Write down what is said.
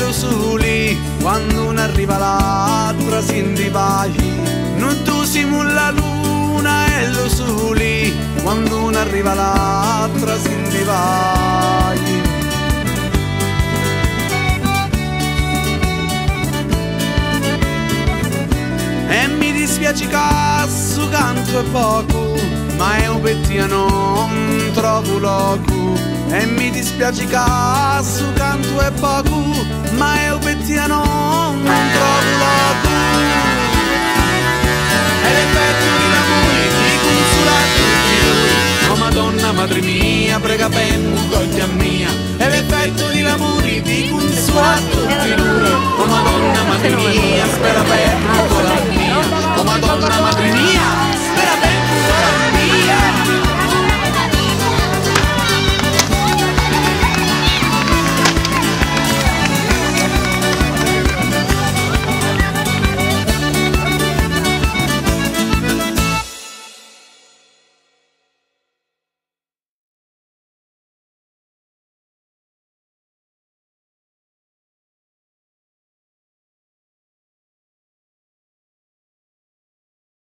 lo soli, quando non arriva l'altra si indivaci. Non tu siamo la luna e lo soli, quando non arriva l'altra si indivaci. E mi dispiace che su canto è poco, ma è un pettino non trovo loco. E mi dispiace che su canto è poco, ma è un pettino non trovo loco. E l'effetto di l'amore di consolare tutti noi. Oh Madonna, madre mia, prega per mu, a mia. E l'effetto di l'amore di consolare